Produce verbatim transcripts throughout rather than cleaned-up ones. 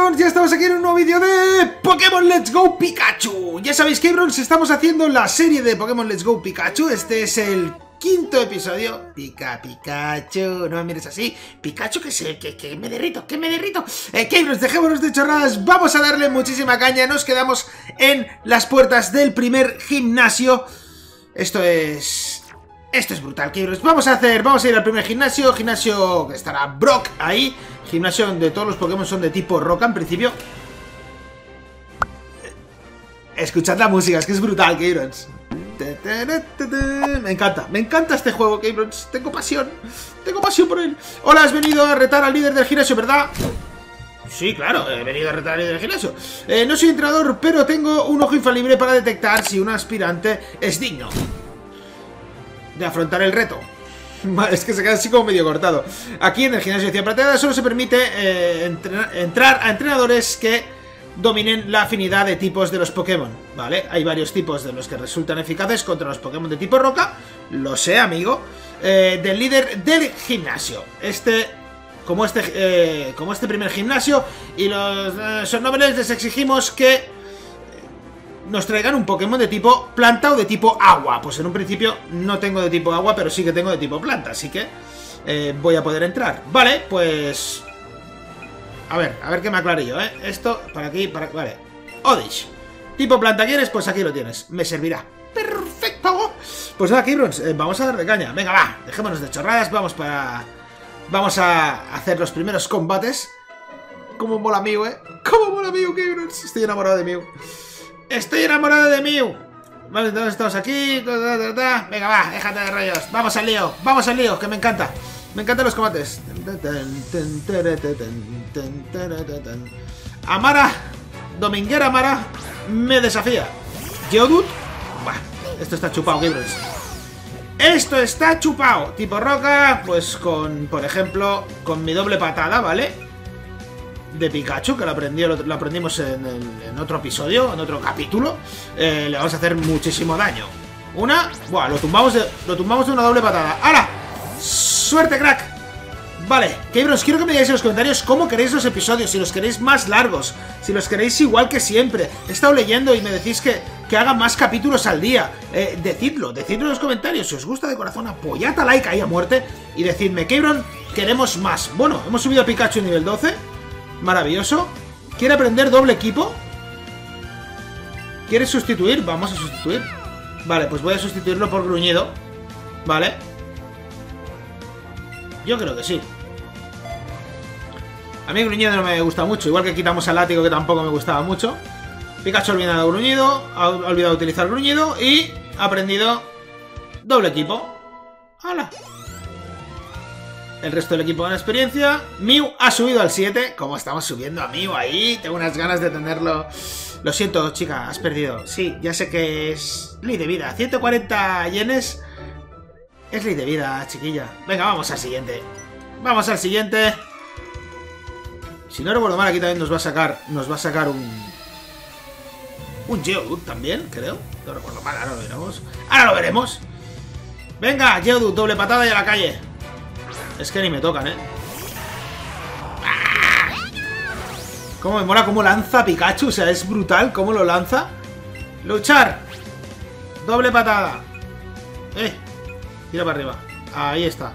K-Brons, ya estamos aquí en un nuevo vídeo de Pokémon Let's Go Pikachu. Ya sabéis, K-Brons, estamos haciendo la serie de Pokémon Let's Go Pikachu. Este es el quinto episodio. Pica, Pikachu, no me mires así. Pikachu, que, se, que, que me derrito, que me derrito. Eh, K-Brons, dejémonos de chorradas, vamos a darle muchísima caña. Nos quedamos en las puertas del primer gimnasio. Esto es... Esto es brutal, K-Brons. Vamos a hacer, vamos a ir al primer gimnasio. Gimnasio que estará Brock ahí. Gimnasio donde todos los Pokémon son de tipo roca en principio. Escuchad la música, es que es brutal, K-Brons. Me encanta, me encanta este juego, K-Brons. Tengo pasión, tengo pasión por él. Hola, has venido a retar al líder del gimnasio, ¿verdad? Sí, claro, he venido a retar al líder del gimnasio. eh, No soy entrenador, pero tengo un ojo infalible para detectar si un aspirante es digno de afrontar el reto. Es que se queda así como medio cortado. Aquí en el gimnasio de Ciudad Plateada solo se permite eh, entrenar, entrar a entrenadores que dominen la afinidad de tipos de los Pokémon, ¿vale? Hay varios tipos de los que resultan eficaces contra los Pokémon de tipo roca. Lo sé, amigo. eh, Del líder del gimnasio. Este... Como este, eh, como este primer gimnasio. Y los eh, Somnobles les exigimos que nos traigan un Pokémon de tipo planta o de tipo agua. Pues en un principio no tengo de tipo agua, pero sí que tengo de tipo planta, así que eh, voy a poder entrar. Vale, pues... A ver, a ver que me aclare yo, ¿eh? Esto, para aquí, para... Vale. Oddish. Tipo planta quieres, pues aquí lo tienes. Me servirá. ¡Perfecto! Pues nada, K-Brons, eh, vamos a darle caña. Venga, va, dejémonos de chorradas, vamos para... Vamos a hacer los primeros combates. Cómo mola Mew, ¿eh? Cómo mola Mew, K-Brons. Estoy enamorado de Mew. Estoy enamorado de Mew. Vale, entonces estamos aquí. Venga, va, déjate de rollos. Vamos al lío, vamos al lío, que me encanta. Me encantan los combates. Amara, Dominguera Amara, me desafía. Geodude. Bah, esto está chupado, K-Brons. Esto está chupado. Tipo roca, pues con, por ejemplo, con mi doble patada, ¿vale? De Pikachu, que lo, aprendí, lo, lo aprendimos en, el, en otro episodio, en otro capítulo. eh, Le vamos a hacer muchísimo daño. Una, buah, lo tumbamos de, lo tumbamos de una doble patada. ¡Hala! ¡Suerte, crack! Vale, K-Brons, quiero que me digáis en los comentarios cómo queréis los episodios. Si los queréis más largos, si los queréis igual que siempre. He estado leyendo y me decís que, que haga más capítulos al día. eh, Decidlo, decidlo en los comentarios. Si os gusta de corazón, apoyad a like ahí a muerte. Y decidme, K-Brons, queremos más. Bueno, hemos subido a Pikachu nivel doce. Maravilloso. ¿Quiere aprender doble equipo? ¿Quieres sustituir? Vamos a sustituir. Vale, pues voy a sustituirlo por Gruñido. Vale. Yo creo que sí. A mí Gruñido no me gusta mucho. Igual que quitamos al Látigo, que tampoco me gustaba mucho. Pikachu ha olvidado Gruñido. Ha olvidado utilizar Gruñido. Y ha aprendido doble equipo. ¡Hala! El resto del equipo gana experiencia. Mew ha subido al siete. Como estamos subiendo a Mew ahí. Tengo unas ganas de tenerlo. Lo siento, chica, has perdido. Sí, ya sé que es ley de vida. ciento cuarenta yenes. Es ley de vida, chiquilla. Venga, vamos al siguiente. Vamos al siguiente. Si no recuerdo mal, aquí también nos va a sacar. Nos va a sacar un... Un Geodude también, creo. No recuerdo mal, ahora lo veremos. Ahora lo veremos. Venga, Geodude, doble patada y a la calle. Es que ni me tocan, ¿eh? ¡Ah! Cómo me mola cómo lanza Pikachu. O sea, es brutal cómo lo lanza. Luchar. Doble patada. Eh. Tira para arriba. Ahí está.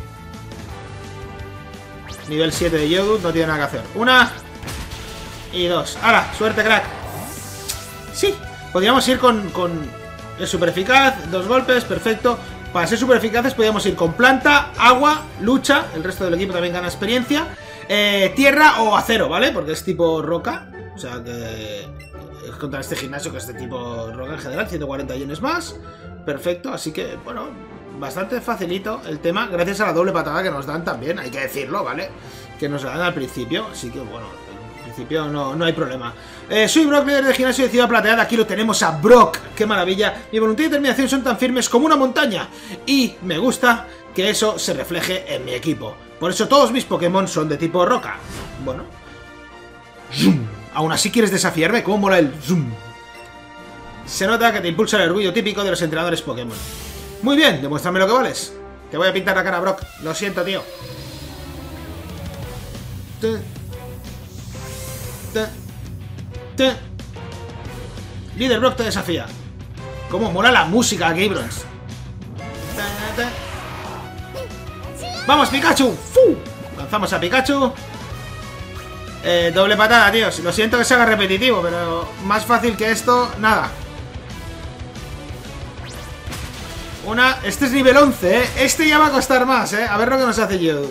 Nivel siete de Geodude. No tiene nada que hacer. Una. Y dos. ¡Hala! Suerte, crack. Sí. Podríamos ir con... con... Es súper eficaz. Dos golpes. Perfecto. Para ser súper eficaces podríamos ir con planta, agua, lucha. El resto del equipo también gana experiencia. eh, Tierra o acero, ¿vale? Porque es tipo roca. O sea que es contra este gimnasio que es de tipo roca en general. ciento cuarenta yenes más. Perfecto, así que, bueno, bastante facilito el tema. Gracias a la doble patada que nos dan también. Hay que decirlo, ¿vale? Que nos la dan al principio. Así que, bueno, al principio no, no hay problema. Eh, soy Brock, líder del gimnasio de Ciudad Plateada. Aquí lo tenemos a Brock. ¡Qué maravilla! Mi voluntad y determinación son tan firmes como una montaña. Y me gusta que eso se refleje en mi equipo. Por eso todos mis Pokémon son de tipo roca. Bueno. Zoom. Aún así quieres desafiarme. ¿Cómo mola el zoom? Se nota que te impulsa el orgullo típico de los entrenadores Pokémon. Muy bien, demuéstrame lo que vales. Te voy a pintar la cara, Brock. Lo siento, tío. Te, te. Líder Brock te desafía. Cómo mola la música, Gabrons. Te, te. ¡Vamos, Pikachu! ¡Fu! Lanzamos a Pikachu. Eh, doble patada, tíos. Lo siento que se haga repetitivo, pero más fácil que esto, nada. Una... Este es nivel once, ¿eh? Este ya va a costar más, ¿eh? A ver lo que nos hace Geodude.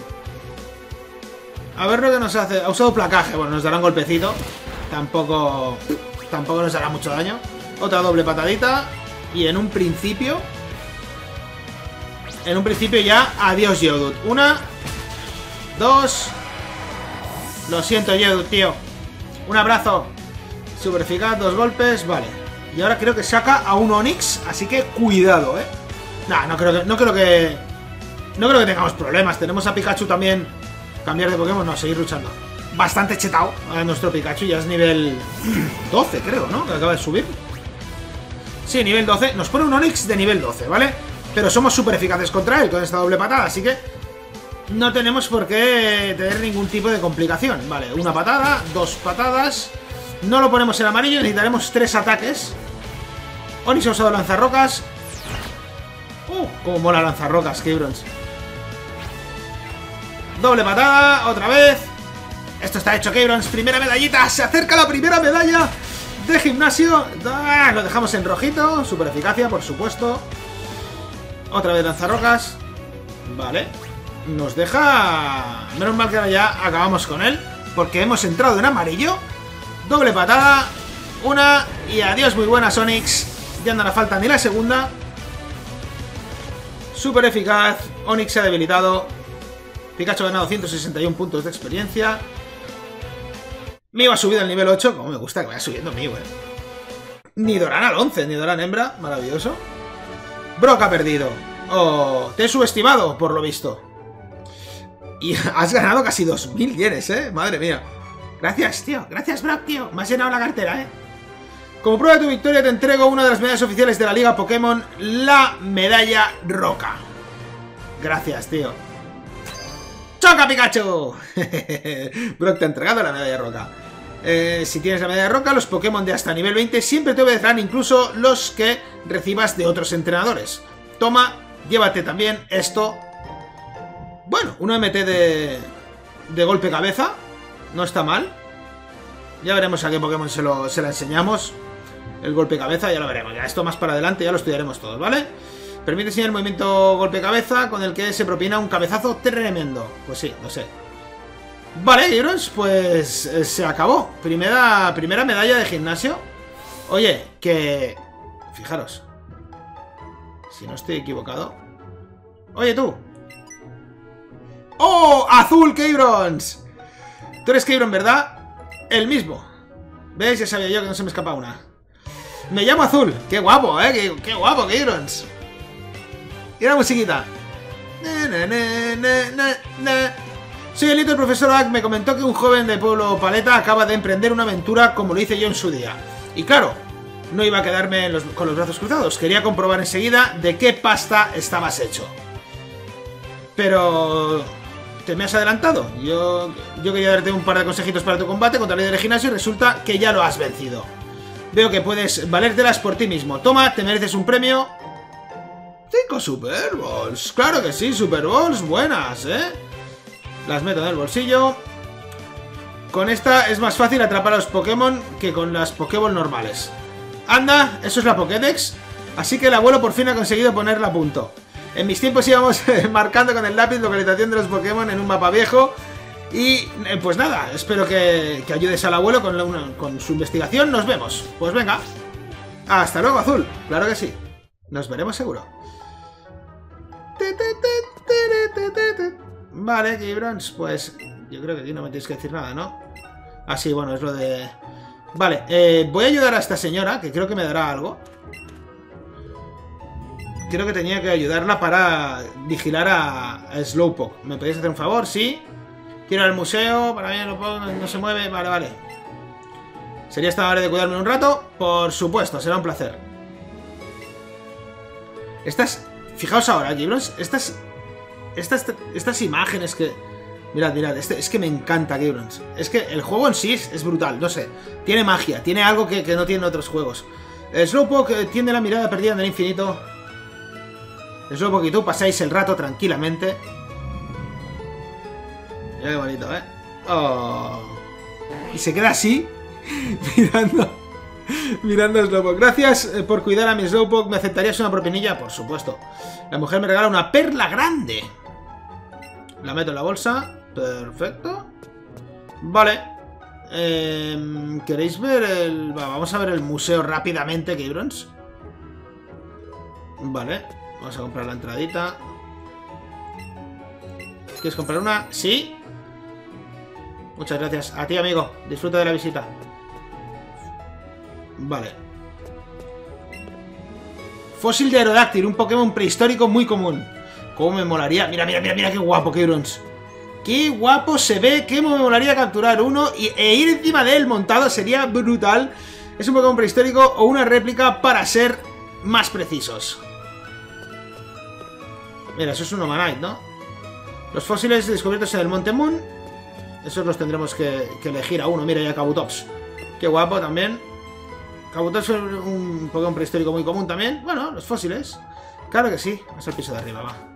A ver lo que nos hace... Ha usado placaje. Bueno, nos dará un golpecito. Tampoco... Tampoco nos hará mucho daño. Otra doble patadita. Y en un principio... En un principio ya... Adiós, Geodude. Una... Dos... Lo siento, Geodude, tío. Un abrazo. Super eficaz, dos golpes, vale. Y ahora creo que saca a un Onix, así que cuidado, ¿eh? Nah, no creo que... No creo que... No creo que tengamos problemas. Tenemos a Pikachu también. Cambiar de Pokémon, no, seguir luchando. Bastante chetado a nuestro Pikachu. Ya es nivel doce, creo, ¿no? Que acaba de subir. Sí, nivel doce. Nos pone un Onix de nivel doce, ¿vale? Pero somos súper eficaces contra él con esta doble patada, así que... No tenemos por qué tener ningún tipo de complicación. Vale, una patada, dos patadas. No lo ponemos en amarillo, necesitaremos tres ataques. Onix ha usado lanzarrocas. Uh, cómo mola lanzarrocas, Gabrons. Doble patada, otra vez. Esto está hecho, Gabrons. Primera medallita, se acerca la primera medalla de gimnasio. Ah, lo dejamos en rojito. Super eficacia, por supuesto. Otra vez lanzarrocas. Vale. Nos deja... Menos mal que ahora ya acabamos con él, porque hemos entrado en amarillo. Doble patada. Una y adiós, muy buena, Onix. Ya no hará falta ni la segunda. Súper eficaz. Onix se ha debilitado. Pikachu ha ganado ciento sesenta y uno puntos de experiencia. Mew ha subido al nivel ocho. Como me gusta que vaya subiendo Mew, eh. Nidoran al once. Nidoran hembra. Maravilloso. Brock ha perdido. Oh, te he subestimado, por lo visto. Y has ganado casi dos mil yenes, ¿eh? Madre mía. Gracias, tío. Gracias, Brock, tío. Me has llenado la cartera, ¿eh? Como prueba de tu victoria te entrego una de las medallas oficiales de la Liga Pokémon, la medalla Roca. Gracias, tío. ¡Choca, Pikachu! Brock te ha entregado la medalla Roca. Eh, si tienes la medalla Roca, los Pokémon de hasta nivel veinte siempre te obedecerán, incluso los que recibas de otros entrenadores. Toma, llévate también esto. Bueno, un M T de, de golpe cabeza. No está mal. Ya veremos a qué Pokémon se lo se la enseñamos. El golpe cabeza, ya lo veremos. Ya esto más para adelante ya lo estudiaremos todos, ¿vale? Permite enseñar el movimiento golpe cabeza con el que se propina un cabezazo tremendo. Pues sí, no sé. Vale, Gabrons, pues eh, se acabó. Primera, primera medalla de gimnasio. Oye, que... Fijaros. Si no estoy equivocado. Oye, tú. ¡Oh! ¡Azul, Gabrons! Tú eres Gabron, ¿verdad? El mismo. ¿Ves? Ya sabía yo que no se me escapa una. Me llamo Azul. ¡Qué guapo, eh! ¡Qué, qué guapo, Gabrons! Y la musiquita. Na, na, na, na, na, na. Soy el Little Profesor Oak. Me comentó que un joven de Pueblo Paleta acaba de emprender una aventura como lo hice yo en su día. Y claro, no iba a quedarme los, con los brazos cruzados. Quería comprobar enseguida de qué pasta estabas hecho. Pero... te me has adelantado. Yo, yo quería darte un par de consejitos para tu combate contra el líder de gimnasio y resulta que ya lo has vencido. Veo que puedes valértelas por ti mismo. Toma, te mereces un premio. Cinco Super Balls. Claro que sí, Super Balls buenas, ¿eh? Las meto en el bolsillo. Con esta es más fácil atrapar a los Pokémon que con las Pokéball normales. Anda, eso es la Pokédex. Así que el abuelo por fin ha conseguido ponerla a punto. En mis tiempos íbamos marcando con el lápiz localización de los Pokémon en un mapa viejo. Y eh, pues nada, espero que, que ayudes al abuelo con, la, una, con su investigación. Nos vemos. Pues venga. Hasta luego, Azul. Claro que sí. Nos veremos seguro. Vale, Gabrons, pues yo creo que aquí no me tienes que decir nada, ¿no? Ah, sí, bueno, es lo de... Vale, eh, voy a ayudar a esta señora, que creo que me dará algo. Creo que tenía que ayudarla para vigilar a, a Slowpoke. ¿Me podéis hacer un favor? Sí. Quiero ir al museo, para mí no, puedo, no se mueve. Vale, vale. ¿Sería esta hora de cuidarme un rato? Por supuesto, será un placer. Estas... Fijaos ahora, Gabrons, estas, estas... Estas imágenes que... Mirad, mirad, este, es que me encanta Gabrons. Es que el juego en sí es, es brutal, no sé. Tiene magia, tiene algo que, que no tienen otros juegos. El Slowpoke tiene la mirada perdida en el infinito. El Slowpoke y tú pasáis el rato tranquilamente. Mira qué bonito, ¿eh? Oh. Y se queda así, mirando, mirando a Slowpoke. Gracias por cuidar a mi Slowpoke. ¿Me aceptarías una propinilla? Por supuesto. La mujer me regala una perla grande. La meto en la bolsa. Perfecto. Vale. Eh, ¿Queréis ver el...? Vamos a ver el museo rápidamente, Gabrons. Vale. Vamos a comprar la entradita. ¿Quieres comprar una? Sí. Muchas gracias. A ti, amigo. Disfruta de la visita. Vale. Fósil de Aerodáctil. Un Pokémon prehistórico muy común. ¿Cómo me molaría? Mira, mira, mira, mira qué guapo, Gabrons. Qué guapo se ve. Qué me molaría capturar uno y, e ir encima de él montado. Sería brutal. Es un Pokémon prehistórico o una réplica para ser más precisos. Mira, eso es un Omanite, ¿no? Los fósiles descubiertos en el Monte Moon. Esos los tendremos que, que elegir a uno. Mira, ya Kabutops. Qué guapo también. Kabutops es un Pokémon prehistórico muy común también. Bueno, los fósiles. Claro que sí. Vamos al piso de arriba, va.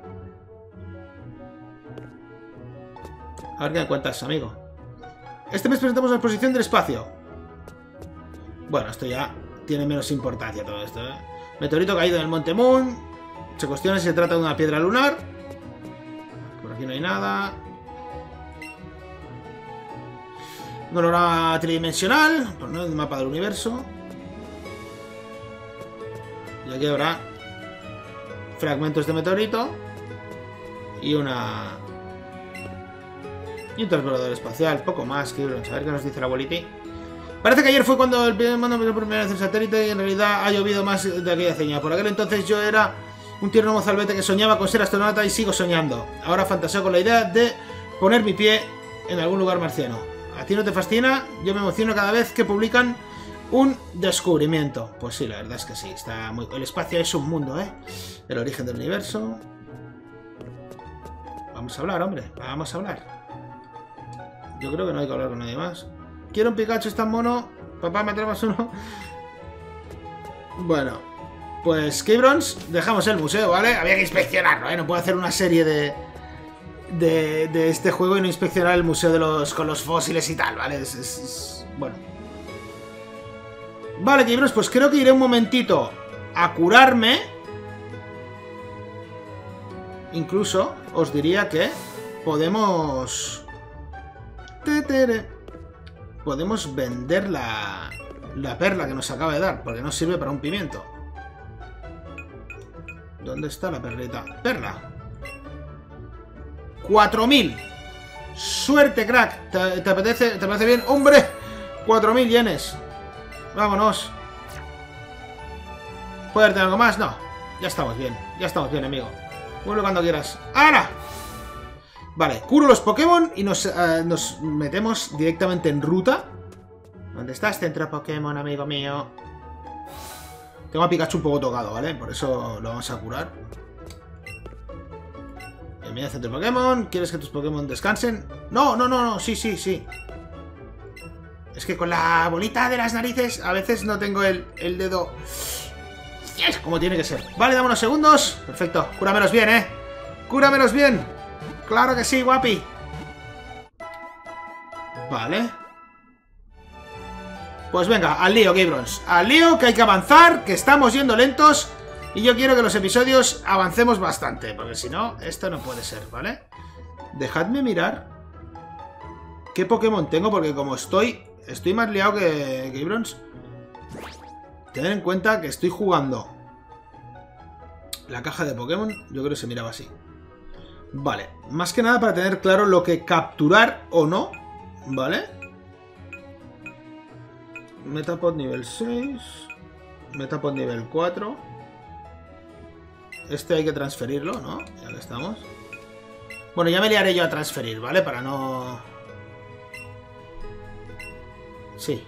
A ver qué me cuentas, amigo. Este mes presentamos la exposición del espacio. Bueno, esto ya tiene menos importancia todo esto, ¿eh? Meteorito caído en el Monte Moon. Se cuestiona si se trata de una piedra lunar. Por aquí no hay nada. Un holograma tridimensional. Pues no es un mapa del universo. Y aquí habrá fragmentos de meteorito. Y una... Y un transbordador espacial, poco más, que a ver qué nos dice la abuelita. Parece que ayer fue cuando el primer mando empezó por primera vez el satélite y en realidad ha llovido más de aquella ceña. Por aquel entonces yo era un tierno mozalbete que soñaba con ser astronauta y sigo soñando. Ahora fantaseo con la idea de poner mi pie en algún lugar marciano. ¿A ti no te fascina? Yo me emociono cada vez que publican un descubrimiento. Pues sí, la verdad es que sí. Está muy... El espacio es un mundo, ¿eh? El origen del universo. Vamos a hablar, hombre. Vamos a hablar. Yo creo que no hay que hablar con nadie más. Quiero un Pikachu, es tan mono. Papá, me traemos uno. Bueno, pues Gabrons, dejamos el museo, ¿vale? Había que inspeccionarlo, ¿eh? No puedo hacer una serie de, de, de este juego y no inspeccionar el museo de los con los fósiles y tal, ¿vale? Es, es, es, bueno. Vale, Gabrons, pues creo que iré un momentito a curarme. Incluso os diría que podemos... Podemos vender la, la perla que nos acaba de dar, porque no sirve para un pimiento. ¿Dónde está la perlita? Perla. cuatro mil. Suerte, crack. ¿Te, te apetece? ¿Te parece bien? ¡Hombre! cuatro mil yenes. Vámonos. ¿Puedo darte algo más? No. Ya estamos bien. Ya estamos bien, amigo. Vuelve cuando quieras. ¡Ahora! Vale, curo los Pokémon y nos, uh, nos metemos directamente en ruta. ¿Dónde estás, centro Pokémon, amigo mío? Tengo a Pikachu un poco tocado, ¿vale? Por eso lo vamos a curar. Bienvenido, centro Pokémon. ¿Quieres que tus Pokémon descansen? No, no, no, no. Sí, sí, sí. Es que con la bolita de las narices a veces no tengo el, el dedo... Yes, como tiene que ser. Vale, dame unos segundos. Perfecto. Cúramelos bien, ¿eh? Cúramelos bien. ¡Claro que sí, guapi! Vale. Pues venga, al lío, Gabrons. Al lío, que hay que avanzar, que estamos yendo lentos. Y yo quiero que los episodios avancemos bastante, porque si no, esto no puede ser, ¿vale? Dejadme mirar qué Pokémon tengo, porque como estoy... Estoy más liado que Gabrons. Tened en cuenta que estoy jugando la caja de Pokémon. Yo creo que se miraba así. Vale, más que nada para tener claro lo que capturar o no, ¿vale? Metapod nivel seis. Metapod nivel cuatro. Este hay que transferirlo, ¿no? Ya que estamos. Bueno, ya me liaré yo a transferir, ¿vale? Para no... Sí.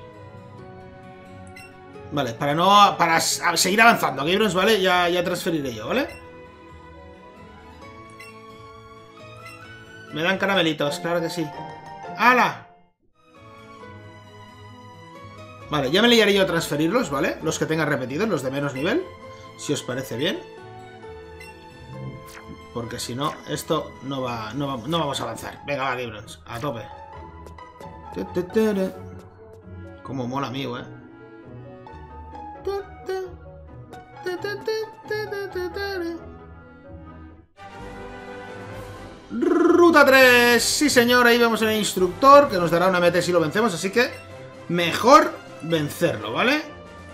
Vale, para no... Para seguir avanzando, Gabrons, ¿vale? Ya, ya transferiré yo, ¿vale? Me dan caramelitos, claro que sí. ¡Hala! Vale, ya me liaré yo a transferirlos, ¿vale? Los que tenga repetidos, los de menos nivel. Si os parece bien. Porque si no, esto no va, no va, no vamos a avanzar. Venga, va, Gibrons, a tope. Como mola, amigo, ¿eh? Ruta tres. Sí, señor, ahí vemos el instructor, que nos dará una M T si lo vencemos, así que mejor vencerlo, ¿vale?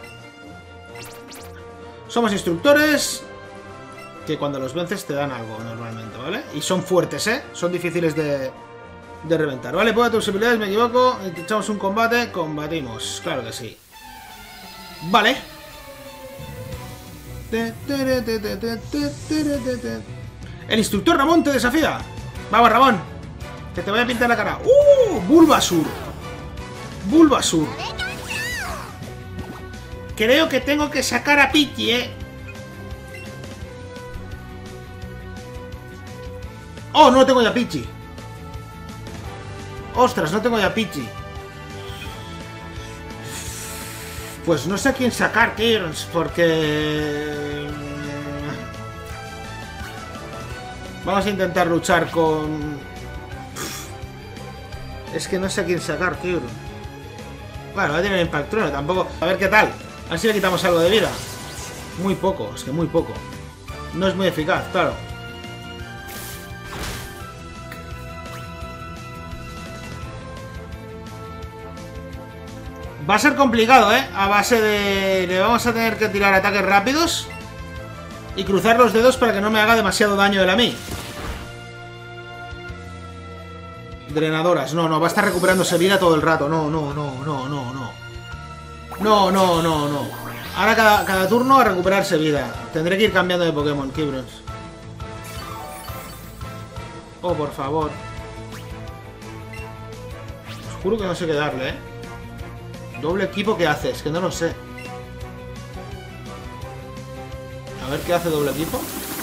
Somos instructores que cuando los vences te dan algo normalmente, ¿vale? Y son fuertes, ¿eh? Son difíciles de, de reventar, ¿vale? Puedo tus habilidades, me equivoco. Echamos un combate, combatimos. Claro que sí. Vale. El instructor Ramón te desafía. Vamos, Ramón, que te voy a pintar la cara. ¡Uh! Bulbasur. Bulbasur. Creo que tengo que sacar a Pidgey, ¿eh? ¡Oh, no tengo ya Pidgey! ¡Ostras, no tengo ya Pidgey! Pues no sé a quién sacar, Kirns, porque... Vamos a intentar luchar con... Es que no sé a quién sacar, tío. Bueno, va a tener Impactron, tampoco... A ver qué tal. A ver si le quitamos algo de vida. Muy poco, es que muy poco. No es muy eficaz, claro. Va a ser complicado, ¿eh? A base de... Le vamos a tener que tirar ataques rápidos y cruzar los dedos para que no me haga demasiado daño él a mí. Drenadoras. No, no, va a estar recuperándose vida todo el rato. No, no, no, no, no, no. No, no, no, no. Ahora cada, cada turno a recuperarse vida. Tendré que ir cambiando de Pokémon, Gibrons. Oh, por favor. Os juro que no sé qué darle, ¿eh? Doble equipo, ¿qué hace? Es que no lo sé. A ver qué hace doble equipo.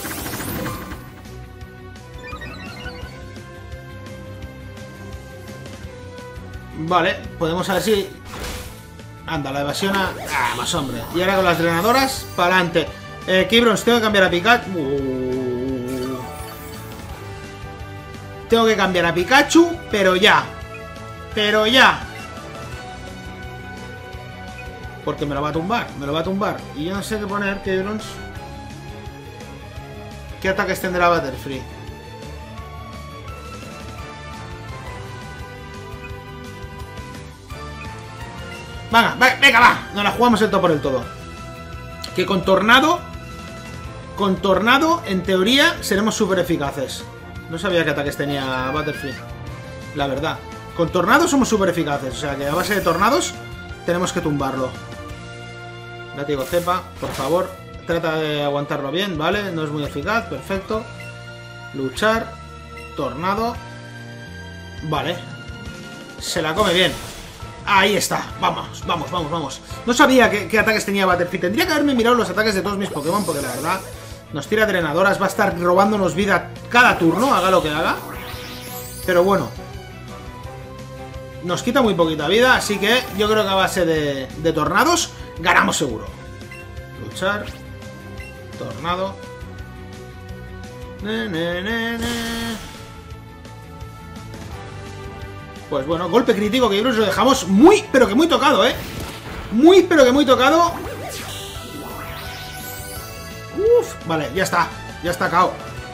Vale, podemos ver si... Anda, la evasión a... Ah, más hombre. Y ahora con las drenadoras, para adelante. Eh, Gibrons, tengo que cambiar a Pikachu. Uh... Tengo que cambiar a Pikachu, pero ya. Pero ya. Porque me lo va a tumbar, me lo va a tumbar. Y yo no sé qué poner, Gibrons. ¿Qué ataques tendrá Butterfree? Venga, venga, va. Nos la jugamos el todo por el todo. Que con Tornado... Con Tornado, en teoría, seremos súper eficaces. No sabía qué ataques tenía Butterfree. La verdad. Con Tornado somos súper eficaces. O sea que a base de Tornados tenemos que tumbarlo. Látigo cepa, por favor. Trata de aguantarlo bien, ¿vale? No es muy eficaz, perfecto. Luchar. Tornado. Vale. Se la come bien. Ahí está, vamos, vamos, vamos, vamos. No sabía qué, qué ataques tenía Butterfree. Tendría que haberme mirado los ataques de todos mis Pokémon, porque la verdad nos tira drenadoras, va a estar robándonos vida cada turno, haga lo que haga. Pero bueno, nos quita muy poquita vida, así que yo creo que a base de, de tornados ganamos seguro. Luchar. Tornado. Ne, ne, ne, ne. Pues bueno, golpe crítico que lo dejamos muy, pero que muy tocado, ¿eh? Muy, pero que muy tocado. Uf, vale, ya está. Ya está K O.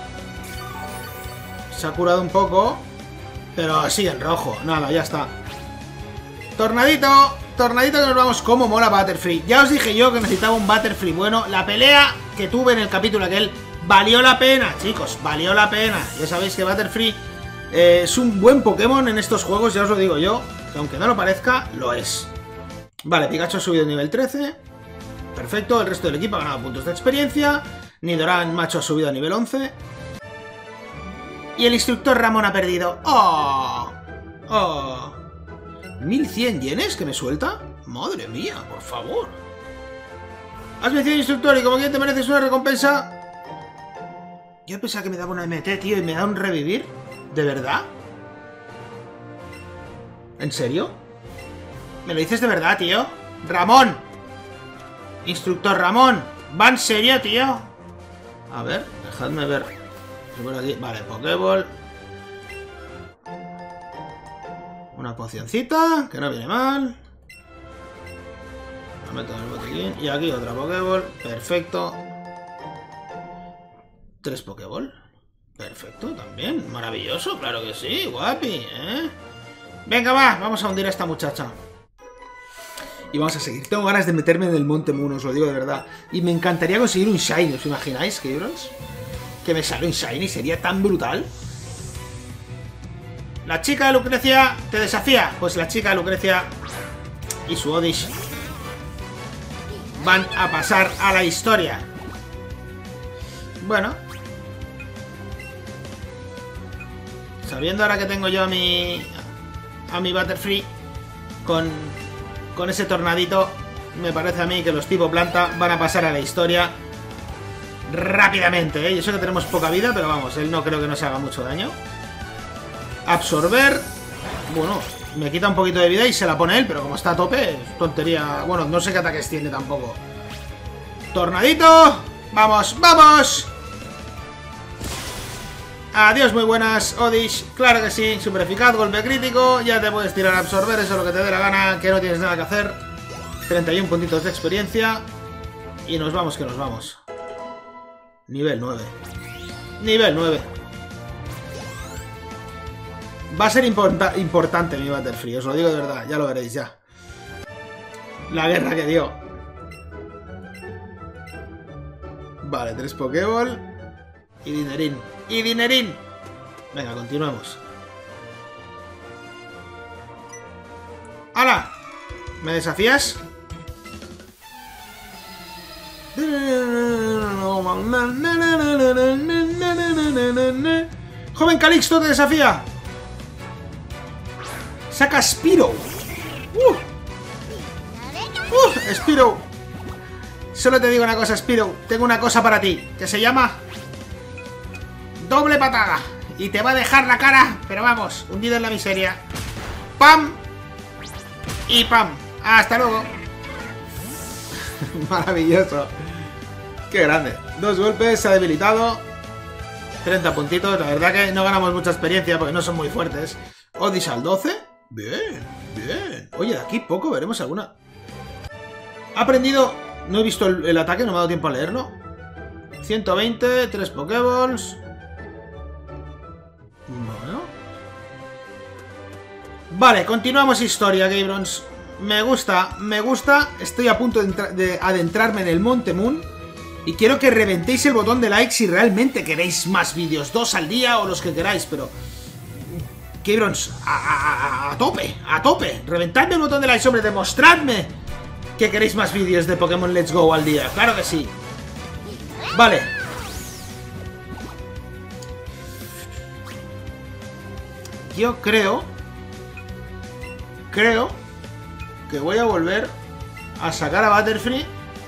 Se ha curado un poco, pero sigue en rojo. Nada, ya está. Tornadito. Tornadito que nos vamos. Como mola Butterfree. Ya os dije yo que necesitaba un Butterfree bueno. La pelea que tuve en el capítulo aquel valió la pena, chicos. Valió la pena. Ya sabéis que Butterfree Eh, es un buen Pokémon en estos juegos, ya os lo digo yo, que aunque no lo parezca, lo es. Vale, Pikachu ha subido a nivel trece. Perfecto, el resto del equipo ha ganado puntos de experiencia. Nidoran Macho ha subido a nivel once. Y el instructor Ramón ha perdido. ¡Oh! ¡Oh! ¿mil cien yenes que me suelta? Madre mía, por favor. Has vencido instructor y como que te mereces una recompensa. Yo pensaba que me daba una M T, tío, y me da un revivir. ¿De verdad? ¿En serio? ¿Me lo dices de verdad, tío? ¡Ramón! Instructor Ramón. ¿Va en serio, tío? A ver, dejadme ver. Por aquí. Vale, Pokéball. Una pocioncita, que no viene mal. La meto en el botiquín. Y aquí otra Pokéball. Perfecto. Tres Pokéball. Perfecto, también. Maravilloso, claro que sí. Guapi, ¿eh? Venga, va. Vamos a hundir a esta muchacha. Y vamos a seguir. Tengo ganas de meterme en el Monte Moon, os lo digo de verdad. Y me encantaría conseguir un Shiny. ¿Os imagináis, cabrons? Que me sale un Shiny. Sería tan brutal. La chica de Lucrecia te desafía. Pues la chica de Lucrecia y su Oddish van a pasar a la historia. Bueno. Sabiendo ahora que tengo yo a mi... A mi Butterfree con... Con ese tornadito, me parece a mí que los tipo planta van a pasar a la historia rápidamente, ¿eh? Y eso que tenemos poca vida, pero vamos, él no creo que nos haga mucho daño. Absorber. Bueno, me quita un poquito de vida y se la pone él, pero como está a tope, es tontería. Bueno, no sé qué ataques tiene tampoco. Tornadito. Vamos, vamos. Adiós, muy buenas, Oddish. Claro que sí, super eficaz, golpe crítico. Ya te puedes tirar a absorber, eso es lo que te dé la gana, que no tienes nada que hacer. treinta y uno puntitos de experiencia. Y nos vamos, que nos vamos. Nivel nueve. Nivel nueve. Va a ser importa importante mi Butterfree, os lo digo de verdad, ya lo veréis ya. La guerra que dio. Vale, tres Pokéball. Y dinerín. ¡Y dinerín! Venga, continuamos. ¡Hala! ¿Me desafías? ¡Joven Calixto te desafía! ¡Saca Spiro! ¡Uh! ¡Uh! ¡Spiro! Solo te digo una cosa, Spiro. Tengo una cosa para ti, que se llama... doble patada. Y te va a dejar la cara, pero vamos, hundido en la miseria. ¡Pam! Y ¡pam! ¡Hasta luego! Maravilloso. ¡Qué grande! Dos golpes, se ha debilitado. treinta puntitos. La verdad que no ganamos mucha experiencia porque no son muy fuertes. Oddish al doce. Bien, bien. Oye, de aquí poco veremos alguna. Ha aprendido... No he visto el, el ataque, no me ha dado tiempo a leerlo. ciento veinte, tres Pokéballs. Bueno. Vale, continuamos historia, Gabrons. Me gusta, me gusta. Estoy a punto de, de adentrarme en el Monte Moon. Y quiero que reventéis el botón de like si realmente queréis más vídeos. Dos al día o los que queráis, pero... Gabrons, a, a, a, a tope, a tope. Reventadme el botón de like, hombre, demostradme que queréis más vídeos de Pokémon Let's Go al día. Claro que sí. Vale. Yo creo... Creo... que voy a volver a sacar a Butterfree.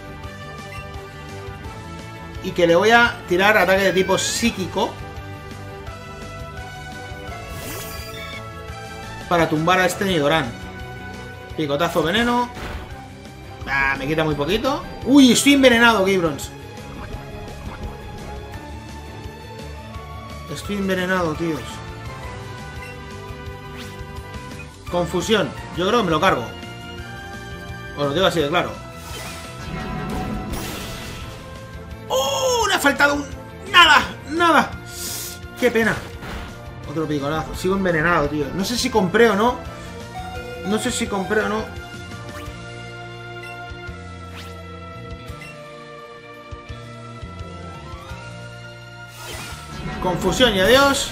Y que le voy a tirar ataque de tipo psíquico. Para tumbar a este Nidoran. Picotazo veneno. Ah, me quita muy poquito. Uy, estoy envenenado, Gabrons. Estoy envenenado, tíos. Confusión. Yo creo que me lo cargo. Os lo digo así de claro. ¡Oh! Le ha faltado un... ¡Nada! ¡Nada! ¡Qué pena! Otro picorazo. Sigo envenenado, tío. No sé si compré o no. No sé si compré o no. Confusión y adiós.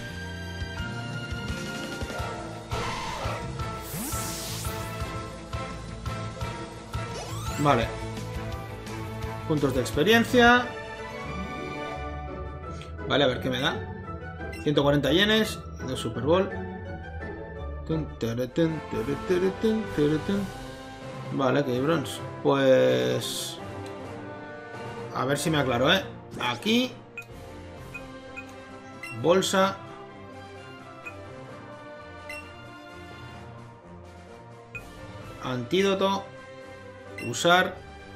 Vale. Puntos de experiencia. Vale, a ver qué me da. ciento cuarenta yenes de Super Bowl. Vale, que bronce. Pues... A ver si me aclaro, ¿eh? Aquí... Bolsa. Antídoto. Usar.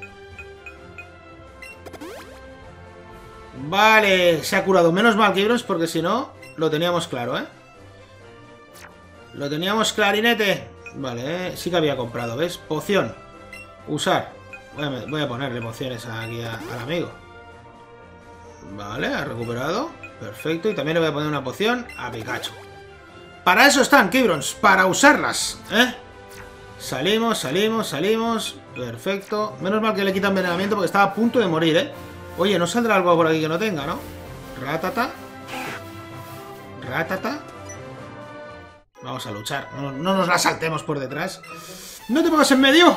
Vale, se ha curado. Menos mal, Keybrons, porque si no, lo teníamos claro, ¿eh? Lo teníamos clarinete. Vale, ¿eh? Sí que había comprado, ¿ves? Poción. Usar. Voy a, voy a ponerle pociones aquí a, al amigo. Vale, ha recuperado. Perfecto, y también le voy a poner una poción a Pikachu. Para eso están, Keybrons, para usarlas, ¿eh? Salimos, salimos, salimos. Perfecto. Menos mal que le quita envenenamiento porque estaba a punto de morir, ¿eh? Oye, ¿no saldrá algo por aquí que no tenga, no? Ratata. Ratata. Vamos a luchar. No, no nos la saltemos por detrás. ¡No te pongas en medio!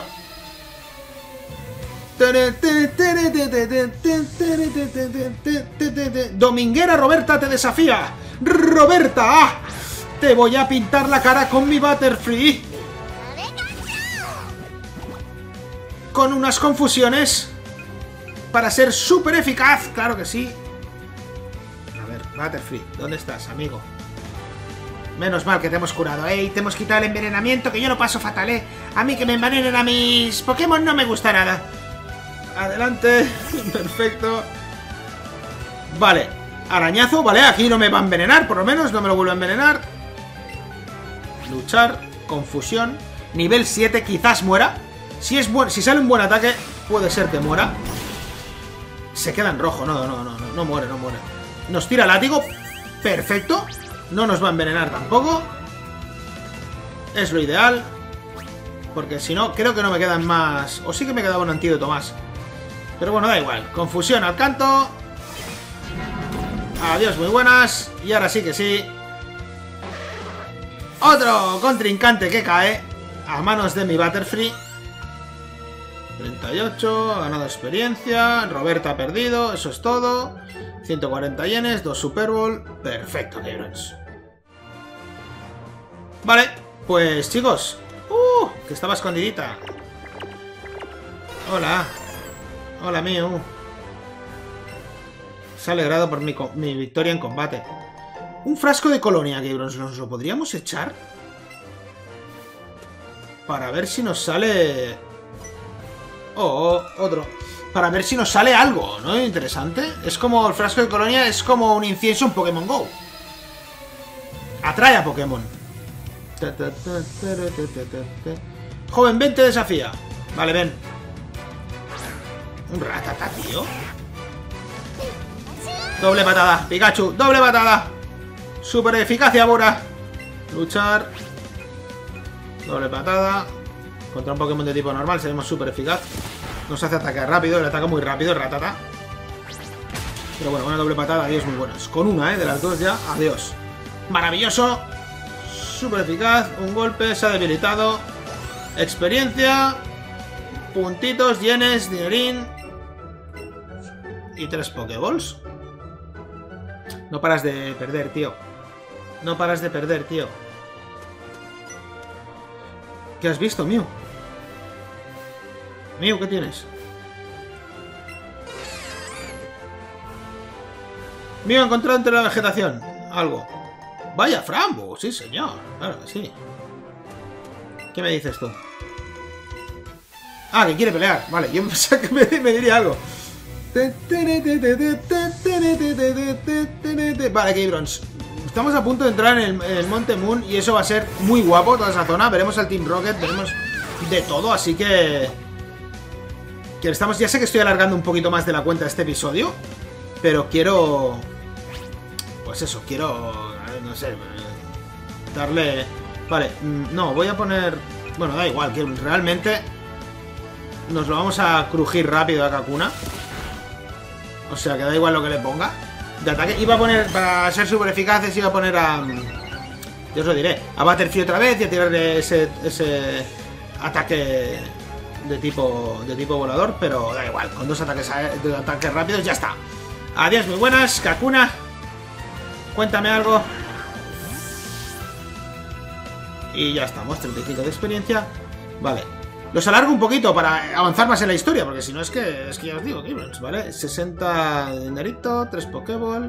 Dominguera Roberta te desafía. ¡Roberta! Te voy a pintar la cara con mi Butterfree. Con unas confusiones. Para ser súper eficaz. Claro que sí. A ver, Butterfree, ¿dónde estás, amigo? Menos mal que te hemos curado, ¿eh? Y te hemos quitado el envenenamiento, que yo lo paso fatal, ¿eh? A mí que me envenenen a mis Pokémon no me gusta nada. Adelante. Perfecto. Vale. Arañazo, vale. Aquí no me va a envenenar, por lo menos. No me lo vuelvo a envenenar. Luchar. Confusión. Nivel siete, quizás muera. Si, es buen, si sale un buen ataque, puede ser que muera. Se queda en rojo. No, no, no, no, no muere, no muere. Nos tira látigo. Perfecto. No nos va a envenenar tampoco. Es lo ideal. Porque si no, creo que no me quedan más. O sí que me quedaba un antídoto más. Pero bueno, da igual. Confusión al canto. Adiós, muy buenas. Y ahora sí que sí. Otro contrincante que cae a manos de mi Butterfree. treinta y ocho. Ha ganado experiencia. Roberta ha perdido. Eso es todo. ciento cuarenta yenes. dos Super Bowl. Perfecto, Keybrons. Vale. Pues chicos. Uh, que estaba escondidita. Hola. Hola, Mew. Se ha alegrado por mi, mi victoria en combate. Un frasco de colonia, Keybrons. ¿Nos lo podríamos echar? Para ver si nos sale... Oh, oh, otro. Para ver si nos sale algo, ¿no? Interesante. Es como el frasco de colonia, es como un incienso en Pokémon Go. Atrae a Pokémon. Joven, ven, te desafía. Vale, ven. Un ratata, tío. Doble patada, Pikachu, doble patada. Super eficacia pura. Luchar. Doble patada. Contra un Pokémon de tipo normal seremos súper eficaz. Nos hace atacar rápido, le ataca muy rápido el Ratata. Pero bueno, una doble patada, adiós, muy buenas. Con una, ¿eh? De las dos ya, adiós. Maravilloso. Súper eficaz, un golpe, se ha debilitado. Experiencia. Puntitos, yenes, dinerín. Y tres Pokéballs. No paras de perder, tío. No paras de perder, tío. ¿Qué has visto, Mew? Mew, ¿qué tienes? Mew ha encontrado entre la vegetación algo. Vaya, Frambo, sí señor. Claro que sí. ¿Qué me dices tú? Ah, que quiere pelear. Vale, yo pensaba que me, me diría algo. Vale, Keybrons. Estamos a punto de entrar en el, en el Monte Moon y eso va a ser muy guapo, toda esa zona. Veremos al Team Rocket, veremos de todo, así que... que estamos... Ya sé que estoy alargando un poquito más de la cuenta este episodio, pero quiero... pues eso, quiero... no sé... darle... Vale, no, voy a poner... bueno, da igual, que realmente... nos lo vamos a crujir rápido a Kakuna. O sea, que da igual lo que le ponga. De ataque, iba a poner, para ser súper eficaces, iba a poner a... yo os lo diré, a Butterfree otra vez y a tirarle ese, ese ataque de tipo de tipo volador, pero da igual, con dos ataques, de ataques rápidos ya está. Adiós, muy buenas, Kakuna. Cuéntame algo. Y ya estamos, treinta y cinco de experiencia. Vale. Los alargo un poquito para avanzar más en la historia, porque si no es que, es que ya os digo, Keybrons, ¿vale? sesenta de dinerito, tres Pokéball.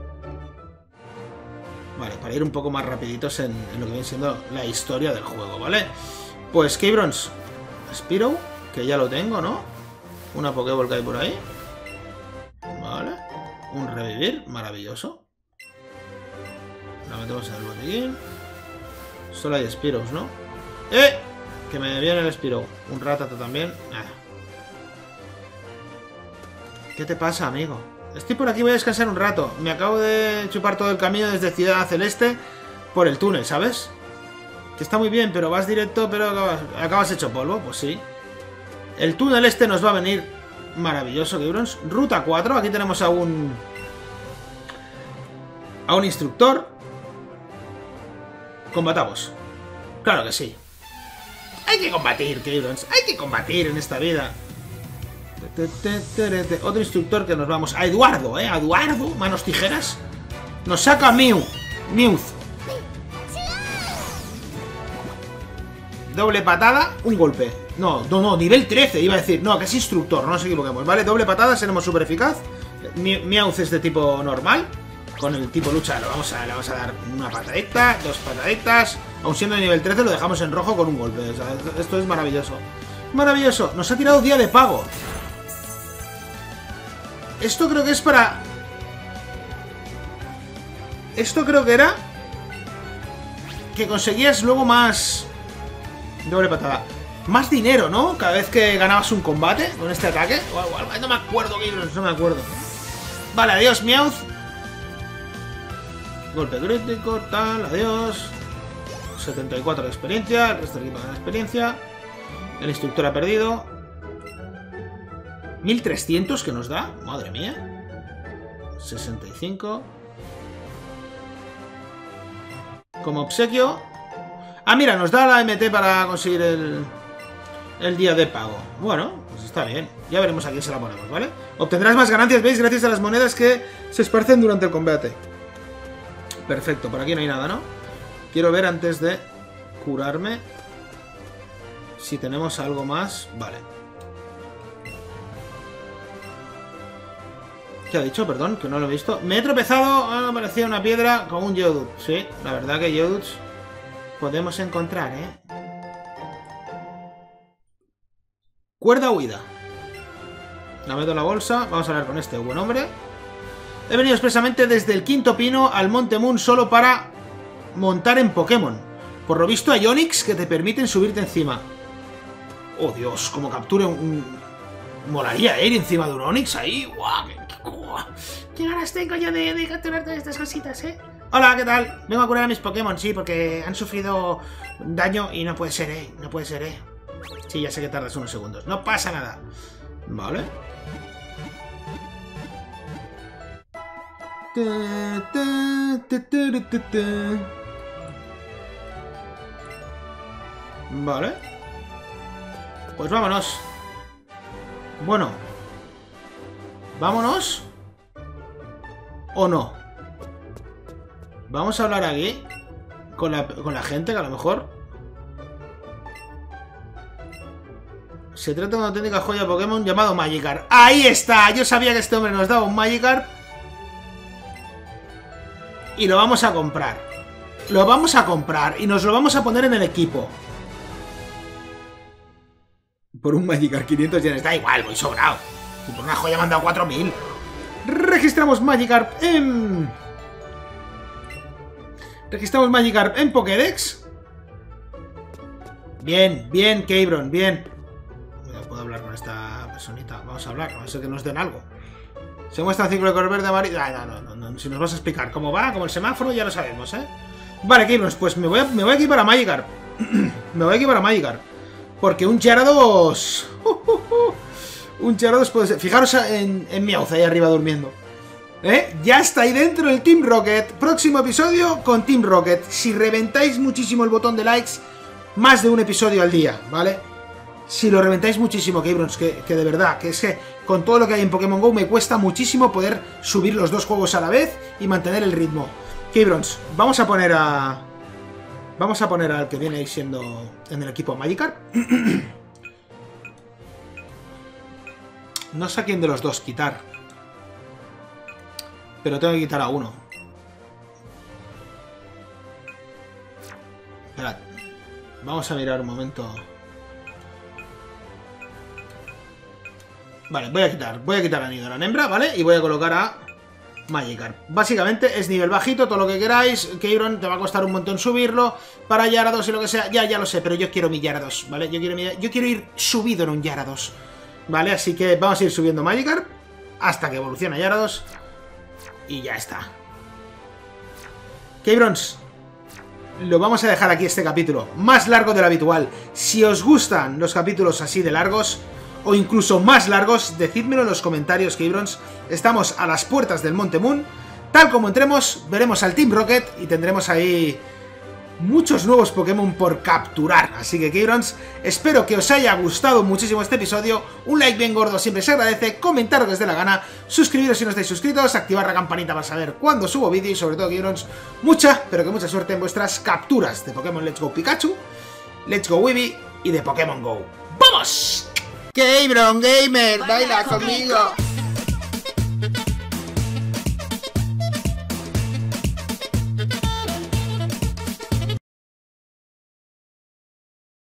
Vale, para ir un poco más rapiditos en, en lo que viene siendo la historia del juego, ¿vale? Pues, Keybrons, Spearow, que ya lo tengo, ¿no? Una Pokéball que hay por ahí. Vale. Un revivir, maravilloso. La metemos en el botiquín. Solo hay Spearows, ¿no? ¡Eh! Que me viene el Spearow. Un Rattata también. Ah. ¿Qué te pasa, amigo? Estoy por aquí, voy a descansar un rato. Me acabo de chupar todo el camino desde Ciudad Celeste por el túnel, ¿sabes? Que está muy bien, pero vas directo, pero acabas, acabas hecho polvo. Pues sí. El túnel este nos va a venir maravilloso, Gibrons. Ruta cuatro. Aquí tenemos a un... A un instructor. Combatamos. Claro que sí. Hay que combatir, Gibrons. Hay que combatir en esta vida. Otro instructor que nos vamos... A Eduardo, ¿eh? A Eduardo. Manos tijeras. Nos saca Mew. Mewth. Doble patada, un golpe. No, no, no, nivel trece, iba a decir. No, que es instructor, no nos equivoquemos. Vale, doble patada, seremos súper eficaz. Meowth es de tipo normal. Con el tipo lucha lo vamos a, le vamos a dar una patadita, dos pataditas. Aun siendo de nivel trece lo dejamos en rojo con un golpe. O sea, esto es maravilloso. Maravilloso. Nos ha tirado día de pago. Esto creo que es para... Esto creo que era... Que conseguías luego más... Doble patada. Más dinero, ¿no? Cada vez que ganabas un combate con este ataque. O algo, algo. No me acuerdo, Gibrons, no me acuerdo. Vale, adiós, Meowth. Golpe crítico, tal, adiós. setenta y cuatro de experiencia. El resto del equipo de experiencia. El instructor ha perdido. mil trescientos que nos da. Madre mía. sesenta y cinco. Como obsequio. Ah, mira, nos da la M T para conseguir el, el día de pago. Bueno, pues está bien. Ya veremos a quién se la ponemos, ¿vale? Obtendrás más ganancias, ¿veis? Gracias a las monedas que se esparcen durante el combate. Perfecto, por aquí no hay nada, ¿no? Quiero ver antes de curarme si tenemos algo más. Vale. ¿Qué ha dicho? Perdón, que no lo he visto. Me he tropezado, ha aparecido una piedra con un Geodude. Sí, la verdad que Geodudes podemos encontrar, ¿eh? Cuerda huida. La meto en la bolsa. Vamos a hablar con este buen hombre. He venido expresamente desde el Quinto Pino al Monte Moon solo para montar en Pokémon. Por lo visto hay Onix que te permiten subirte encima. Oh, Dios, como capture un... un... Molaría ir encima de un Onix ahí. ¡Guau! ¡Qué, qué, qué ganas tengo yo de, de capturar todas estas cositas, eh! Hola, ¿qué tal? Vengo a curar a mis Pokémon, sí, porque han sufrido daño y no puede ser, eh. No puede ser, eh. Sí, ya sé que tardas unos segundos. No pasa nada. Vale. Vale. Pues vámonos. Bueno. ¿Vámonos? ¿O no? Vamos a hablar aquí con la, con la gente que a lo mejor... Se trata de una auténtica joya Pokémon llamado Magikarp. ¡Ahí está! Yo sabía que este hombre nos daba un Magikarp. Y lo vamos a comprar. Lo vamos a comprar y nos lo vamos a poner en el equipo. Por un Magikarp quinientos yenes. Da igual, voy sobrado. Y por una joya me han dado cuatro mil. Registramos Magikarp en... Registramos Magikarp en Pokédex. Bien, bien, Keibron, bien. Puedo hablar con esta personita. Vamos a hablar, a ver si que nos den algo. Se muestra el ciclo de color verde amarillo. Ah, no, no, no, no, si nos vas a explicar cómo va, como el semáforo, ya lo sabemos, ¿eh? Vale, Keibron, pues me voy a, me voy a equipar a Magikarp. Me voy a equipar a Magikarp. Porque un Gyarados... Uh, uh, uh, un Gyarados puede ser... Fijaros en, en Meowth ahí arriba durmiendo. ¿Eh? Ya está ahí dentro el Team Rocket. Próximo episodio con Team Rocket. Si reventáis muchísimo el botón de likes, más de un episodio al día, ¿vale? Si lo reventáis muchísimo, Keybrons, que, que de verdad, que es que con todo lo que hay en Pokémon GO me cuesta muchísimo poder subir los dos juegos a la vez y mantener el ritmo. Keybrons, vamos a poner a... Vamos a poner al que viene ahí siendo en el equipo Magikarp. No sé a quién de los dos quitar. Pero tengo que quitar a uno. Esperad. Vamos a mirar un momento. Vale, voy a quitar, voy a quitar a Nidoran hembra, ¿vale? Y voy a colocar a Magikarp. Básicamente es nivel bajito, todo lo que queráis. Keyron, te va a costar un montón subirlo. Para Gyarados y lo que sea, ya, ya lo sé, pero yo quiero mi Gyarados, ¿vale? Yo quiero, mi, yo quiero ir subido en un Gyarados, ¿vale? Así que vamos a ir subiendo Magikarp hasta que evolucione Gyarados. Y ya está. Keyrons, lo vamos a dejar aquí este capítulo, más largo de lo habitual. Si os gustan los capítulos así de largos, o incluso más largos, decídmelo en los comentarios, Keyrons. Estamos a las puertas del Monte Moon. Tal como entremos, veremos al Team Rocket y tendremos ahí muchos nuevos Pokémon por capturar. Así que, Keyrons, espero que os haya gustado muchísimo este episodio. Un like bien gordo siempre se agradece, comentar lo que os dé la gana, suscribiros si no estáis suscritos, activar la campanita para saber cuándo subo vídeo y sobre todo, Keyrons, mucha, pero que mucha suerte en vuestras capturas de Pokémon Let's Go Pikachu, Let's Go Eevee y de Pokémon Go. ¡Vamos! Keyron Gamer, baila conmigo.